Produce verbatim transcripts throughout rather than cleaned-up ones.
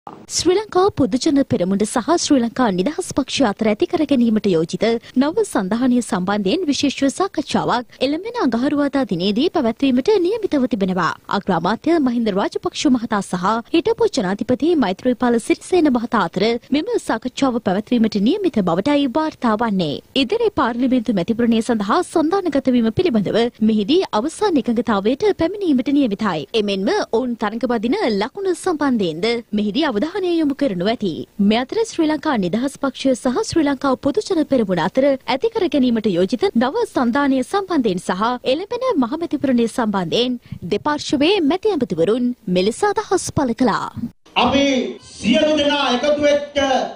ශ්‍රී ලංකා පොදුජන පෙරමුණ සහ ශ්‍රී ලංකා නිදහස් පක්ෂය අතර ඇති කර ගැනීමට යෝජිත නව සංධානය සම්බන්ධයෙන් විශේෂ සාකච්ඡාවක් එළඹෙන අඟහරුවාදා දිනේදී පැවැත්වීමට නියමිතව තිබෙනවා. අග්‍රාමාත්‍ය මහින්ද රාජපක්ෂ මහතා සහ හිටපු ජනාධිපති මෛත්‍රීපාල සිරිසේන මහතා අතර මෙම සාකච්ඡාව පැවැත්වීමට නියමිත බවටයි වාර්තා වන්නේ. ඉදිරි පාර්ලිමේන්තු මැතිවරණය සඳහා සන්ධානගත වීම පිළිබඳව මෙහිදී අවසාන එකඟතාවයට පැමිණීමට නියමිතයි. එමෙන්ම ඔවුන් තරඟ බදින ලකුණු සම්බන්ධයෙන්ද මෙහිදී අවධානය යොමු කරනු ඇති. මේ අතර ශ්‍රී ලංකා නිදහස් පක්ෂය සහ ශ්‍රී ලංකා පොදුජන පෙරමුණ අතර ඇති කර ගැනීමට යෝජිත නව සංධානය සම්බන්ධයෙන් සහ එළඹෙන මහමැතිවරණය සම්බන්ධයෙන් දෙපාර්ශ්වයේ මැති ඇමතිවරුන් මෙලෙස අදහස් පළ කළා. අපි සියලු දෙනා එකතු වෙච්ච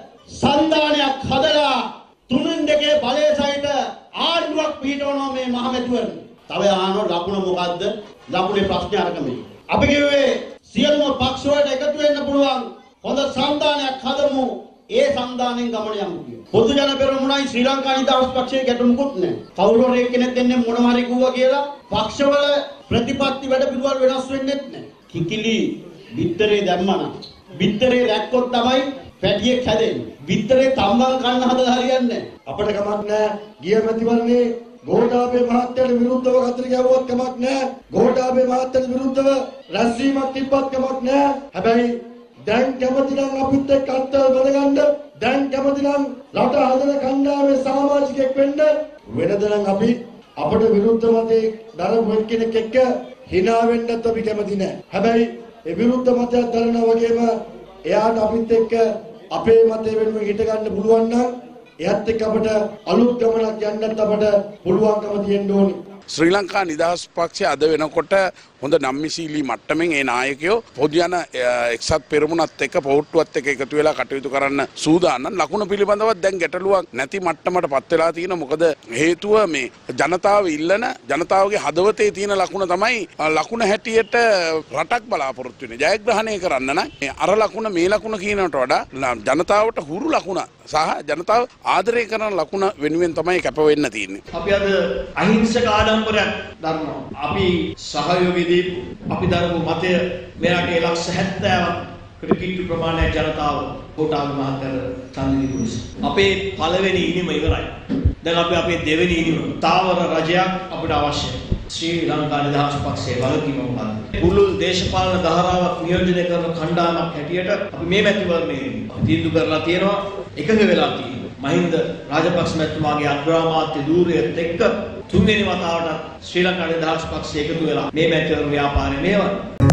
සංධානයක් හදලා තුනෙන් දෙකේ බලය සහිත ආණ්ඩුවක් පිටවනවා මේ මහමැතිවරණ. තව ආනෝ ලකුණ මොකද්ද? ලකුණේ ප්‍රශ්නේ අරගමයි. අපි කිව්වේ සියලුම පක්ෂ වලට එකතු වෙන්න පුළුවන් හොඳ සංධානයක් හදමු. ඒ සංධානයෙන් ගමන යමු කියලා. පොදුජන පෙරමුණයි ශ්‍රී ලංකා නිදහස් පක්ෂයේ ගැටුමකුත් නැහැ. කවුරු හරි කෙනෙක් දෙන්නේ මොනවා හරි කිව්වා කියලා පක්ෂවල ප්‍රතිපත්ති වැඩ පිළිවෙල වෙනස් වෙන්නේ නැහැ. කිකිලි බිත්තරේ දැම්මනම් බිත්තරේ රැක්කොත් තමයි පැටියෙක් හැදෙන්නේ. බිත්තරේ තම්බන් කන්න හදලා හරියන්නේ නැහැ. අපිට කමක් නැහැ. ගිය මැතිවරණේ ගෝඨාභය මහත්තයාට විරුද්ධව කතර ගැවුවත් කමක් නැහැ. ගෝඨාභය මහත්තයාට විරුද්ධව රැස්වීමක් තිබ්බත් කමක් නැහැ. හැබැයි දැන් කැමති නම් අපිත් එක්ක අත්වල බඳගන්න, දැන් කැමති නම් රට හදන කණ්ඩායමේ සමාජිකයෙක් වෙන්න, වෙනද නම් අපි අපට විරුද්ධ මතේ දරපු කෙනෙක් එක්ක hina වෙන්නත් අපි කැමති නැහැ. හැබැයි ඒ විරුද්ධ මතයක් දරනා වගේම එයාට අපිත් එක්ක අපේ මතය වෙනුවෙන් හිට ගන්න පුළුවන් නම් එයත් එක්ක අපට අලුත් ගමනක් යන්නත් අපට පුළුවන්කම තියෙන්න ඕනේ. ශ්‍රී ලංකා නිදහස් පක්ෂය අද වෙනකොට හොඳ නම්මිශීලී මට්ටමින් ඒ නායකයෝ පොදුජන එක්සත් පෙරමුණත් එක්ක පොහොට්ටුවත් එක්ක එකතු වෙලා කටයුතු කරන්න සූදානම්. ලකුණු පිළිබඳව දැන් ගැටලුවක් නැති මට්ටමට පත් වෙලා තියෙන. මොකද හේතුව මේ ජනතාව ඉල්ලන ජනතාවගේ හදවතේ තියෙන ලකුණ තමයි ලකුණ හැටියට රටක් බලාපොරොත්තු වෙන්නේ. ජයග්‍රහණය කරන්න නම් අර ලකුණ මේ ලකුණ කියනකට වඩා ජනතාවට හුරු ලකුණ සහ ජනතාව ආදරය කරන ලකුණ වෙනුවෙන් තමයි කැප වෙන්න තියෙන්නේ. අපි අද අහිංසක ආඩම්බරයක් දරනවා. අපි සහයෝගී අපි දරපු මතය මෙයාගේ ලක්ෂ හැත්තෑවක් කිට්ටු ප්‍රමාණයක් ජනතාව ගෝඨාභය මහත්තයාට ඡන්දෙ දීපු නිසා අපේ පළවෙනි ඉනිම ඉවරයි. දැන් අපි අපේ දෙවෙනි ඉනිම තාවර රජයක් අපිට අවශ්‍යයි. ශ්‍රී ලංකා නිදහස් පක්ෂයේ වගකීම මොකක්ද? පුළුල් දේශපාලන ධාරාවක් නියෝජනය කරන කණ්ඩායමක් හැටියට අපි මේ මැතිවරණයේ තීන්දුව කරලා තියෙනවා, එකඟ වෙලා තියෙනවා. මහින්ද රාජපක්ෂ මැතිතුමාගේ අග්‍රාමාත්‍ය ධූරයත් එක්ක තුන්වෙනි වතාවට ශ්‍රී ලංකා නිදහස් පක්ෂය එකතු වෙලා මේ මැතිවරණ ව්‍යාපාරේ මේවා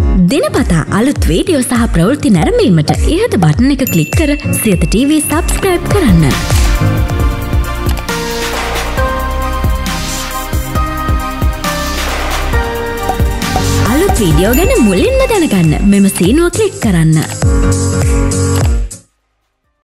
දිනපතා අලුත් වීඩියෝ සහ ප්‍රවෘත්ති නැරඹීමට ඉහත බටන් එක ක්ලික් කර සියත ටීවී සබ්ස්ක්‍රයිබ් කරන්න. අලුත් වීඩියෝ ගැන මුලින්ම දැනගන්න මෙම සීනුව ක්ලික් කරන්න.